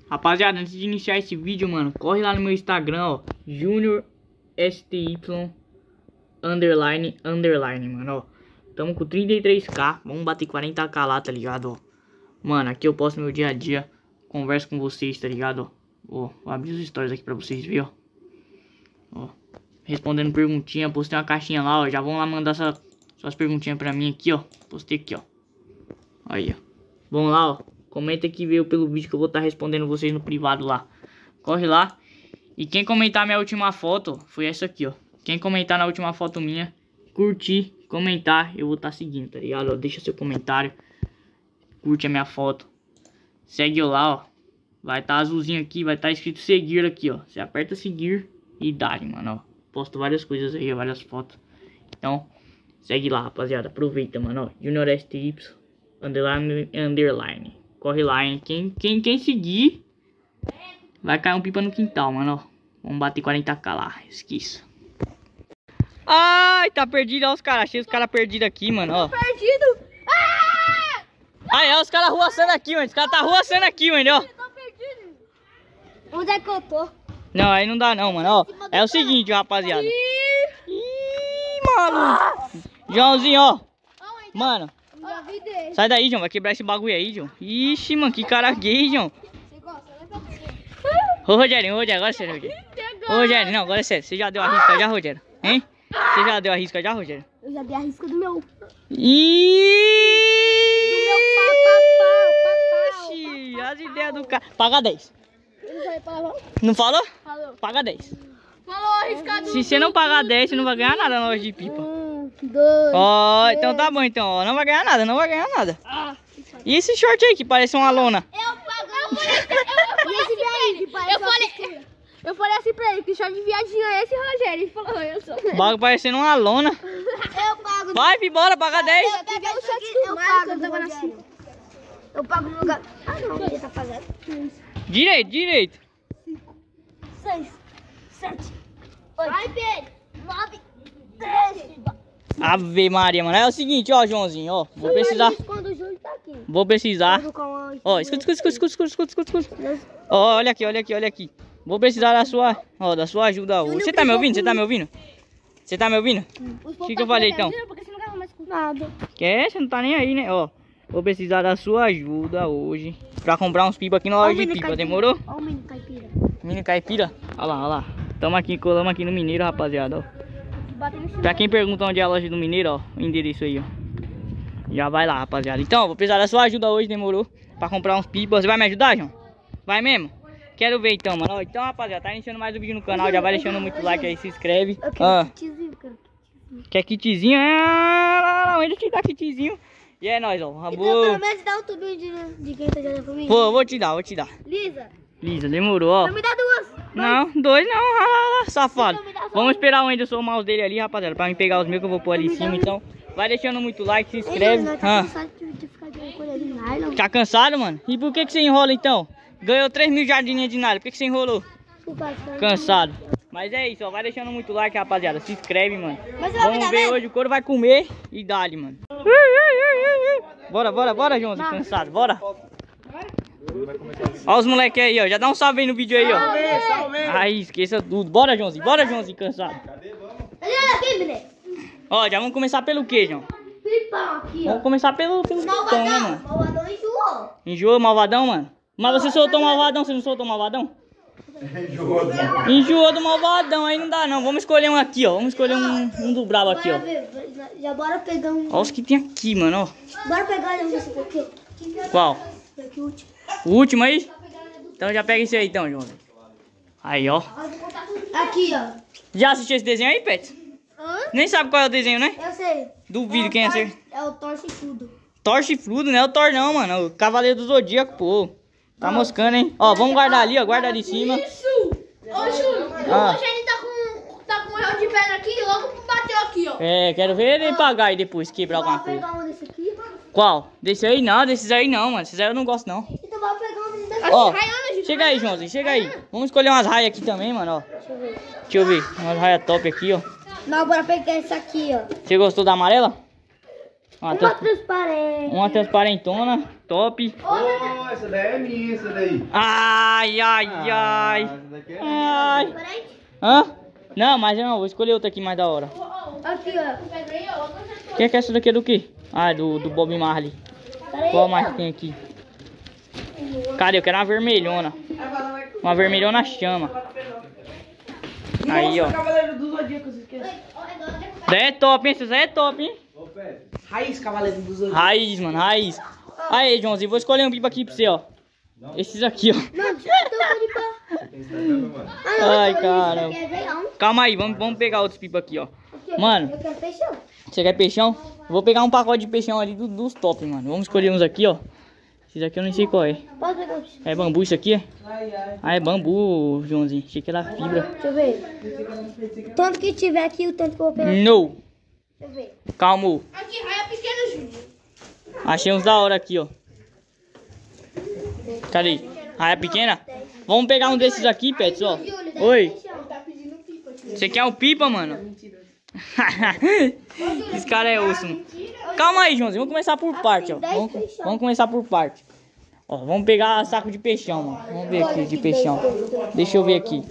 Rapaziada, antes de iniciar esse vídeo, mano, corre lá no meu Instagram, ó, JuniorSTY __, mano, ó. Tamo com 33k, vamos bater 40k lá, tá ligado, ó. Mano, aqui eu posto meu dia a dia, converso com vocês, tá ligado, ó. Ó, vou abrir os stories aqui pra vocês verem, ó. Ó, respondendo perguntinha, postei uma caixinha lá, ó. Já vão lá mandar suas perguntinhas pra mim aqui, ó. Postei aqui, ó. Aí, ó. Vamos lá, ó. Comenta que veio pelo vídeo que eu vou estar respondendo vocês no privado lá. Corre lá. E quem comentar minha última foto, foi essa aqui, ó. Quem comentar na última foto minha, curtir, comentar, eu vou estar seguindo, tá ligado? Ó, deixa seu comentário. Curte a minha foto. Segue eu lá, ó. Vai estar azulzinho aqui, vai estar escrito seguir aqui, ó. Você aperta seguir e dá, mano, ó. Posto várias coisas aí, várias fotos. Então, segue lá, rapaziada. Aproveita, mano, ó. JuniorSTY __. Corre lá, hein. Quem seguir, vai cair um pipa no quintal, mano, ó. Vamos bater 40k lá, esqueça. Ai, tá perdido, ó, os caras. Achei os caras perdidos aqui, mano, ó. Perdido. Ah! Ai, ó, os caras ruaçando aqui, mano. Os caras tá ruaçando aqui, mano, ó. Eu tô perdido. Onde é que eu tô? Não, aí não dá não, mano, ó. É o seguinte, rapaziada. Ih, maluco. Joãozinho, ó. Mano, Já vi dele. sai daí, João. Vai quebrar esse bagulho aí, João. Ixi, mano, que cara gay, João. Você gosta, né? Ô, Rogério, agora é sério, Rogério. Ô, Rogério, não, agora é sério. Você já deu a risca já, Rogério? Hein? Você já deu a risca já, Rogério? Eu já dei a risca do meu... Ixi, as ideias do cara. Paga 10. Ele já falou? Não falou? Falou. Paga 10. Falou, arriscado. Se você não pagar 10, você não vai ganhar nada na loja de pipa. 2. Ó, então tá bom, então, ó. Não vai ganhar nada, não vai ganhar nada. Ah, E esse short aí que parece uma lona? eu falei assim pra ele, que short de viadinho é esse, Rogério? Ele falou, eu sou. O bagulho parecendo uma lona. Eu pago. Vai, embora, paga 10. Eu peguei o short do Marcos, eu tava na 5. Eu pago no lugar. Ah, não, ele tá pagando. Direito. 6, 7, 8, 9, 10. Ave Maria, mano. É o seguinte, ó, Joãozinho, ó. Vou precisar. Quando o Júlio tá aqui. Vou precisar. Ó, escuta. Ó, olha aqui. Vou precisar da sua ajuda hoje. Você tá me ouvindo? O que eu falei então? Porque você não gravou mais com nada. Quer? Você não tá nem aí, né? Ó, vou precisar da sua ajuda hoje pra comprar uns pipa aqui na loja de pipa, demorou? Ó o mini caipira. Mini caipira? Olha lá. Colamos aqui no Mineiro, rapaziada, ó. Batendo em cima. Pra quem pergunta onde é a loja do Mineiro, ó, o endereço aí, ó. Já vai lá, rapaziada. Então, vou precisar da sua ajuda hoje, demorou? Pra comprar uns pipas. Você vai me ajudar, João? Vai mesmo? Quero ver então, mano. Ó, então, rapaziada, tá iniciando mais um vídeo no canal. Já vai deixando muito like aí, se inscreve. Eu quero kitzinho, cara. Quer kitzinho? Ah, onde que dá kitzinho? E é nóis, ó. Então, pelo menos dá um tubinho de quem tá jogando comigo. Pô, vou te dar. Lisa, Demorou, ó. então me dá 2. Não, 2 não, safado. Então me dá só Vamos esperar o Whindersson o mouse dele ali, rapaziada, pra mim pegar os meus que eu vou pôr ali em cima. Então, vai deixando muito like, se inscreve. Tá cansado de ficar de coisa de nylon. Tá cansado, mano? E por que você enrola então? Ganhou 3 mil jardinhas de nylon, por que você enrolou? Cansado. Mas é isso, ó, vai deixando muito like, rapaziada, se inscreve, mano. Vamos ver hoje, o couro vai comer e dá-lhe, mano. Bora, Joãozinho, cansado, bora. Ó os moleques aí, ó, já dá um salve aí no vídeo aí, ó. Aí, esqueça tudo. Bora, Joãozinho, cansado. Ó, já vamos começar pelo que, João? Pipão aqui, ó. Vamos começar pelo pão, né, mano? Malvadão enjoou. Enjoou, malvadão, mano? Mas você soltou o malvadão, você não soltou o malvadão? Enjoou do malvadão, aí não dá não. Vamos escolher um aqui, ó. Vamos escolher um do brabo aqui, ó. Já bora pegar um. Olha os que tem aqui, mano, ó. Bora pegar esse aqui. Qual? Aqui, o último. O último aí? Então já pega esse aí então, João. Aí, ó. Aqui, ó. Já assistiu esse desenho aí, Pet? Nem sabe qual é o desenho, né? Eu sei. Duvido quem é esse. É o Thor Chifrudo. Thor Chifrudo, não é o Thor não, mano. O Cavaleiro do Zodíaco, pô. Tá moscando, hein? Ó, vamos guardar ali, ó. Guarda ali em cima. Isso! Ô, Júlio, Ah. hoje ele tá com um erro de perna aqui e logo bateu aqui, ó. É, quero ver ele pagar aí depois, quebrar alguma Bora coisa. pegar um desse aqui. Qual? Desse aí não, desses aí não, mano. Esses aí eu não gosto, não. Então bora pegar um desse daqui. Ó, Raiana, Júlio. chega aí, Joãozinho, chega aí. Vamos escolher umas raias aqui também, mano, ó. Deixa eu ver. Umas raias top aqui, ó. Não, bora pegar esse aqui, ó. Você gostou da amarela? Uma transparente. Uma transparentona, top. Oh, essa daí é minha, essa daí. Ai, ai, ai. Essa daqui é Ai. Transparente? Hã? Não, mas eu não, vou escolher outra aqui mais da hora. Aqui, ó. Que essa daqui é do quê? Ah, do Bob Marley. Qual mais tem aqui? Cadê? Eu quero uma vermelhona. Uma vermelhona chama. Aí, ó. Cavaleiro do Zodíaco, você esquece. Daí é top, hein? Essa aí é top, hein? Raiz, Cavaleiro do Zodíaco. Raiz, mano, raiz. Aí, Joãozinho, vou escolher um pipa aqui pra você, ó. Esses aqui, ó. Não, de pá. Tem Instagram, mano. Ai, caramba. Aqui é veião. Calma aí, vamos pegar outros pipa aqui, ó. Aqui, ó. Mano. Eu quero peixão. Você quer peixão? Eu vou pegar um pacote de peixão ali dos top, mano. Vamos escolher uns aqui, ó. Esses aqui eu não sei qual é. Pode pegar o peixão. É bambu isso aqui, é? Ah, é bambu, Joãozinho. Achei que era fibra. Deixa eu ver. Tanto que tiver aqui, o tanto que eu vou pegar. No. Deixa eu ver. Calma. Aqui, raia pequena, Júnior. Achei uns da hora aqui, ó. Cadê? Ah, é pequena? Vamos pegar um desses aqui, Pets, ó. Oi. Você quer um pipa, mano? Esse cara é osso, mano. Calma aí, Joãozinho. Vamos começar por parte, ó. Vamos começar por parte. Ó, vamos pegar saco de peixão, mano. Vamos ver aqui de peixão. Deixa eu ver aqui.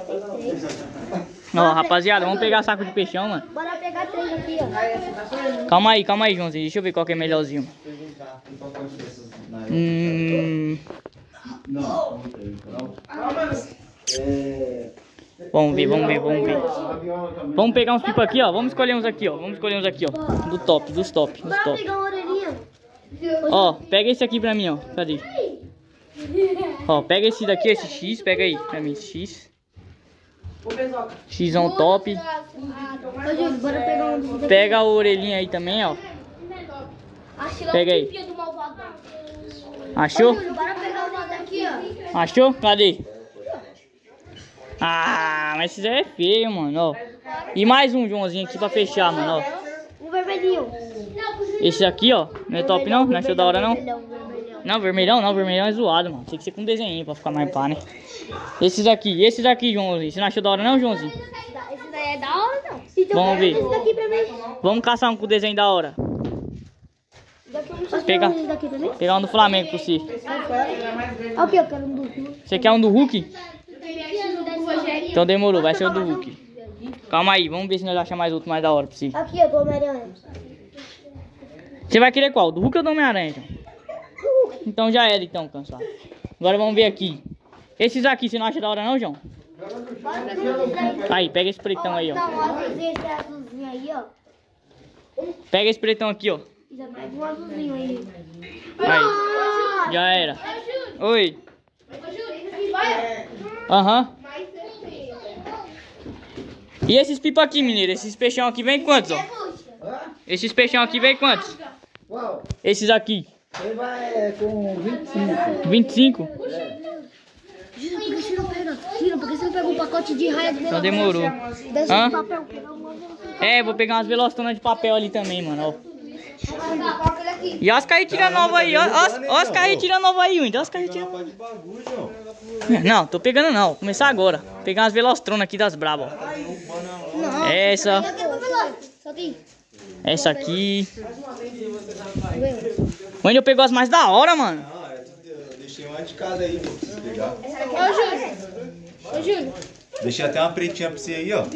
Ó, rapaziada, vamos pegar saco de peixão, mano. Bora pegar 3 aqui, ó. Calma aí, Joãozinho. Deixa eu ver qual que é melhorzinho. Não. Vamos ver. Vamos pegar uns pipa aqui, ó. Vamos escolher uns aqui, ó. Do top, dos top. Bora pegar uma orelhinha. Ó, pega esse aqui pra mim, ó. Cadê? Ó, pega esse daqui, esse X. Pega aí pra mim, esse X. Xão top. Ô, Júlio, bora pegar um dos daqui. Pega a orelhinha aí também, ó. Pega aí. Achou? Ô, Júlio, bora pegar um dos daqui, ó. Achou? Cadê? Ah, mas esse aí é feio, mano, ó. E mais um, Joãozinho, aqui pra fechar, mano, ó. Um vermelhinho. Esse aqui, ó. Não é top não? Não achou da hora não? Vermelhão. Não, vermelhão é zoado, mano. Tem que ser com desenho pra ficar mais pá, né? Esses aqui, Joãozinho. Você não achou da hora não, Joãozinho? Esse daí é da hora, não. Então, Vamos ver. Esse daqui pra mim. Vamos caçar um com desenho da hora. Posso Pegar. pegar esse daqui também? Pegar um do Flamengo pra você. Aqui, eu quero um do... Você quer um do Hulk? Então demorou, vai ser o do Hulk. Calma aí, vamos ver se nós achamos mais outro mais da hora pra você. Aqui, eu tô Homem-Aranha. Você vai querer qual? Do Hulk ou do Homem-Aranha? Então já era, então, cansado. Agora vamos ver aqui. Esses aqui, você não acha da hora não, João? Aí, pega esse pretão aí, ó. Não, azulzinho, esse azulzinho aí, ó. Pega esse pretão aqui, ó. Já pega um azulzinho aí. Aí, já era. Oi. Aham. E esses pipa aqui, mineiro? Esses peixão aqui vem quantos, ó? Esses peixão aqui vem quantos? Qual? Esses aqui. Ele vai com 25. 25? Gira, porque você não pega. Gira, porque você não pega um pacote de raia de Então demorou. Deixa Hã? de papel, pegar uma É, vou pegar umas velostonas de papel ali também, mano, ó. E ó as carretilhas novas aí, ó as carretilhas novas aí, Windows, ó as carretilhas novas. Não, tô pegando não, vou começar agora. Vou pegar umas velostronas aqui das brabas, ó. Essa. Essa aqui. O Wendel pegou as mais da hora, mano. Eu deixei uma de cada aí pra você pegar. Ô, Júlio. Deixei até uma pretinha pra você aí, ó.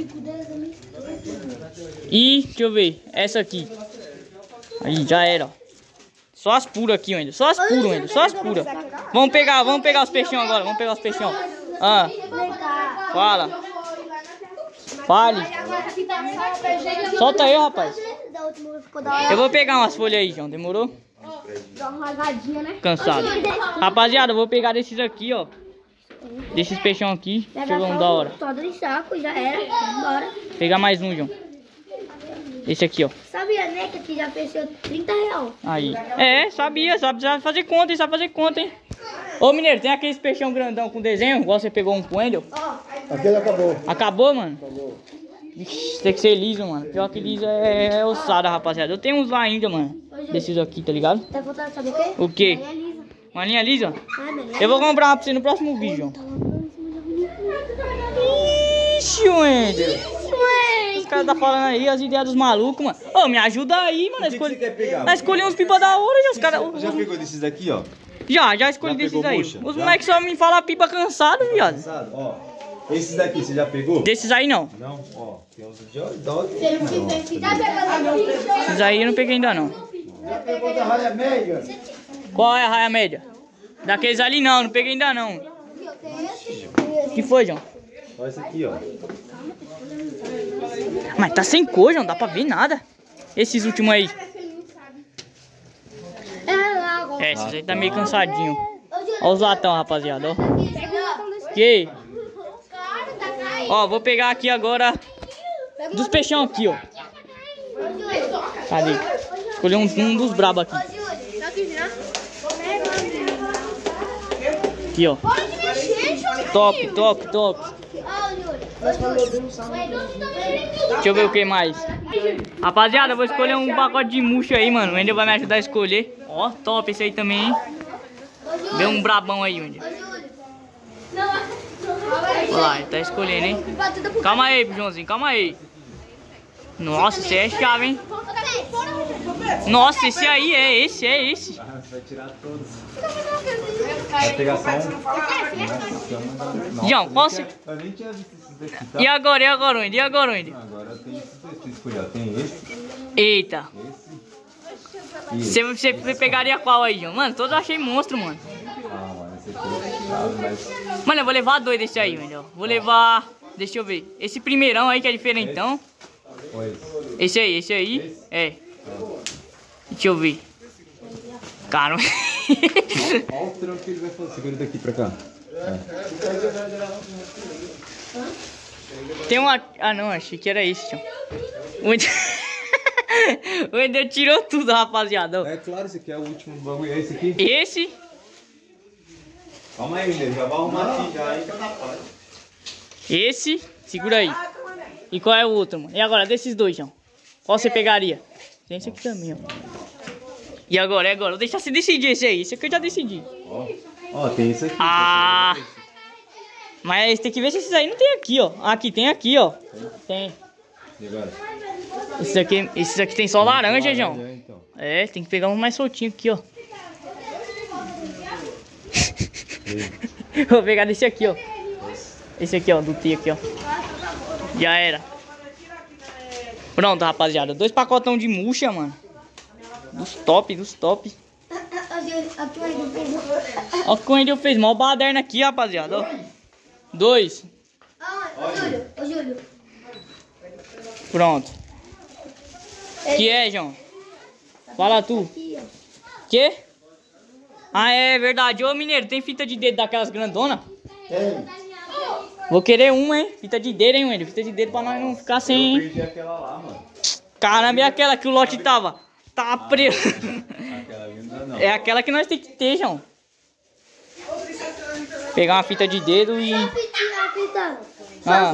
E, deixa eu ver, essa aqui. Aí, já era, ó. Só as puras aqui, Wendel. Só as puras, Wendel. Só as puras. Vamos pegar os peixão agora. Vamos pegar os peixão. Ah, fala. Fale. Solta aí, rapaz. Eu vou pegar umas folhas aí, João. Demorou? Dá uma rasgadinha, né? Cansado. Rapaziada, eu vou pegar desses aqui, ó. Desses peixão aqui. Deixa eu ver um da hora. Só dois sacos, já era. Bora. Pegar mais um, João. Esse aqui, ó. Sabia, né, que aqui já fechou R$30. Aí. É, sabia. Sabe fazer conta, hein? Sabe fazer conta, hein? Ô, mineiro, tem aqueles peixão grandão com desenho? Igual você pegou um com o Wendel? Aquele acabou. Acabou, mano? Ixi, tem que ser liso, mano. Pior que liso é ossada, rapaziada. Eu tenho uns lá ainda, mano. Desses aqui, tá ligado? Tá faltando, sabe o quê? O quê? Aí é lisa. Uma linha lisa? Ah, beleza. Eu vou comprar uma pra você no próximo vídeo. Ixi, Wendel. caras tá falando aí as ideias dos malucos, mano. Ô, me ajuda aí, mano. O que você quer pegar? Nós escolhemos uns pipa da hora, já os caras... Já pegou desses daqui, ó? Já escolhi Já desses pegou aí. bucha? Os Já? moleques só me falam pipa cansado, viado. Cansado? Ó. Esses daqui você já pegou? Desses aí não. Não? Ó. Tem uns de dog. Esses aí eu não peguei ainda não. Já pegou da raia média? Qual é a raia média? Daqueles ali não peguei ainda não. O que foi, João? Olha esse aqui, ó. Mas tá sem cor, João, não dá pra ver nada. Esses últimos aí. É, esses aí tá meio cansadinho. Olha os latão, rapaziada, ó. Que? Ó, vou pegar aqui agora dos peixão aqui, ó. Cadê? Escolhi um dos brabos aqui. Aqui, ó. Top. Deixa eu ver o que mais. Rapaziada, eu vou escolher um pacote de murcho aí, mano. O Wendel vai me ajudar a escolher. Ó, top esse aí também, hein? Vê um brabão aí, Wendel. Olha lá, ele tá escolhendo, hein? Calma aí, Joãozinho, calma aí. Nossa, esse é chave, hein? Nossa, esse aí é esse. Você vai tirar todos. Vai pegar só um. João, qual você... Eu nem tinha visto esses daqui, tá? E agora, Wendel? Agora eu tenho esses dois pra escolher. Tem esse, Eita. esse. Você pegaria qual aí, João? Mano, todos eu achei monstro, mano. Ah, mano, esse aqui é chave, mas... Mano, eu vou levar dois desse aí, Wendel. Vou levar... Deixa eu ver. Esse primeirão aí que é diferentão. Olha esse. Esse aí. É. Deixa eu ver. Caramba. Olha o trampo que ele vai fazer. Segura daqui pra cá. Tem uma... Ah, não. Achei que era esse, tio. O Wendel tirou tudo, rapaziada. É claro, esse aqui é o último bagulho. É esse aqui? Esse. Calma aí, Wendel. Já vai arrumar aqui já, hein? Esse. Segura aí. E qual é o outro, mano? E agora, desses dois, João? Qual você pegaria? Tem esse aqui também, ó. E agora? Vou deixar você decidir esse aí. Esse aqui eu já decidi. Ó, tem esse aqui. Ah! Mas tem que ver se esses aí não tem aqui, ó. Aqui, tem aqui, ó. Tem. E agora? Esses aqui tem só laranja, João. Então. É, tem que pegar um mais soltinho aqui, ó. Vou pegar desse aqui, ó. Esse aqui, ó, do T aqui, ó. Já era. Pronto, rapaziada. 2 pacotão de murcha, mano. Dos top. Ó o que o Wendel fez. Mó baderna aqui, rapaziada, ó. 2. Ô, Júlio. Pronto. Que é, João? Fala tu. Que? Ah, é verdade. Ô, mineiro, tem fita de dedo daquelas grandonas? Tem. Vou querer uma, hein? Fita de dedo, hein, Wendel? Fita de dedo pra nós não ficar sem, hein? Perdi aquela lá, mano. Caramba, é aquela que o lote tava. Tá preso. Aquela linda não. É aquela que nós tem que ter, João. Pegar uma fita de dedo e... Ah,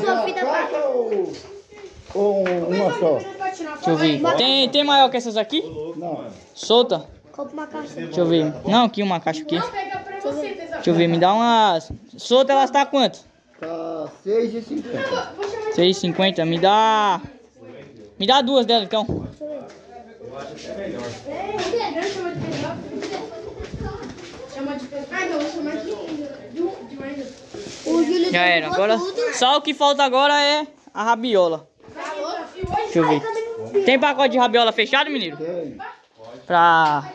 Ou uma só? deixa eu ver. Tem maior que essas aqui? Não. Solta? Compra uma caixa. Deixa eu ver. Não, aqui uma caixa aqui. Deixa eu ver, me dá umas... Solta, elas tá quanto? Tá 6,50. 6,50. Me dá 2 delas, então. Já era. Agora, só o que falta agora é a rabiola. Deixa eu ver. Tem pacote de rabiola fechado, menino? Tem. Pra...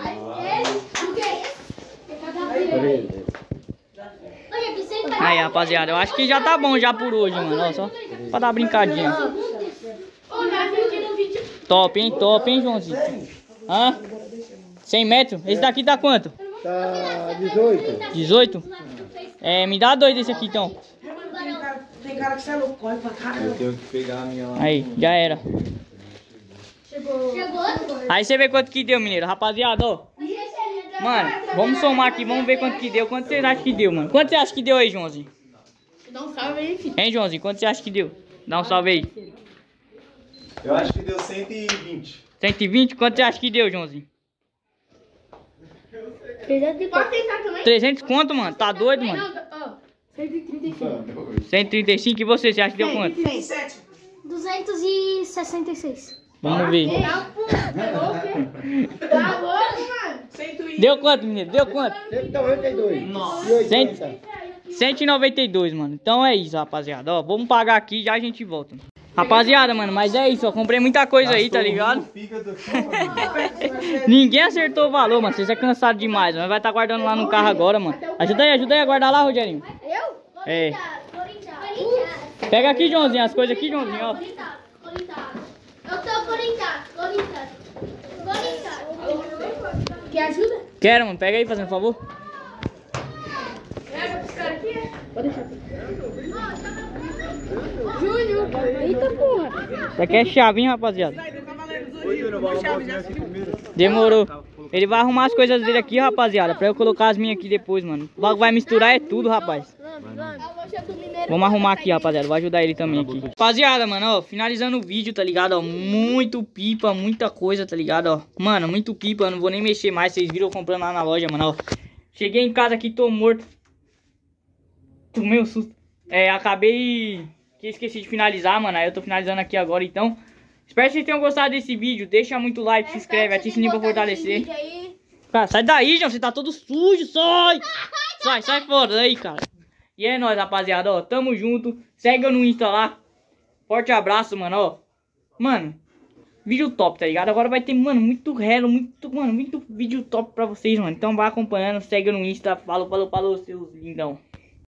Aí, rapaziada, eu acho que já tá bom já por hoje, mano. Ó, só pra dar uma brincadinha. Top, hein, Joãozinho? Hã? 100 metros? Esse daqui tá quanto? Tá 18. 18? É, me dá 2 desse aqui, então. Tem cara que você é louco, corre pra caramba. Eu tenho que pegar a minha lá. Aí, já era. Aí você vê quanto que deu, mineiro. Rapaziada, ó. Mano, vamos somar aqui, vamos ver quanto que deu. Quanto você acha que deu, mano? Quanto você acha que deu aí, Joãozinho? Dá um salve aí, filho. Hein, Joãozinho? Quanto você acha que deu? Dá um salve aí. Eu acho que deu 120. 120? Quanto você acha que deu, Joãozinho? 300 conto, mano? Tá doido, mano? 135. E você acha que deu quanto? 107. 266. Vamos ver. Tá louco, mano. Deu quanto, menino? Deu quanto? 192. Nossa. 192, mano. Então é isso, rapaziada. Ó, vamos pagar aqui já a gente volta. Rapaziada, mano, mas é isso, ó. Comprei muita coisa aí, tá ligado? Ninguém acertou o valor, mano. Vocês é cansado demais, mano. Vai estar guardando lá no carro agora, mano. Ajuda aí a guardar lá, Rogerinho. Eu? É. Pega aqui, Joãozinho, as coisas aqui, Joãozinho, ó. Eu tô Corinthians. Quer ajuda? Quero, mano. Pega aí, fazendo um favor. Pode deixar. Júnior. Eita porra. Isso aqui é chave, hein, rapaziada. Demorou. Ele vai arrumar as coisas dele aqui, rapaziada, pra eu colocar as minhas aqui depois, mano. Logo vai misturar é tudo, rapaz. Vamos arrumar aqui, rapaziada. Vou ajudar ele também aqui. Rapaziada, mano, ó, finalizando o vídeo, tá ligado, ó. Muito pipa, muita coisa, tá ligado, ó. Mano, muito pipa, eu não vou nem mexer mais. Vocês viram eu comprando lá na loja, mano, ó. Cheguei em casa aqui, tô morto. Tomei um susto. Acabei que esqueci de finalizar, mano. Aí eu tô finalizando aqui agora, então. Espero que vocês tenham gostado desse vídeo. Deixa muito like, se inscreve, ativa o sininho pra fortalecer. Cara, sai daí, João. Você tá todo sujo, sai! Sai fora daí, cara. E é nóis, rapaziada, ó. Tamo junto. Segue eu no Insta lá. Forte abraço, mano, ó. Mano, vídeo top, tá ligado? Agora vai ter, mano, muito muito vídeo top pra vocês, mano. Então vai acompanhando, segue eu no Insta. Falou, seus lindão.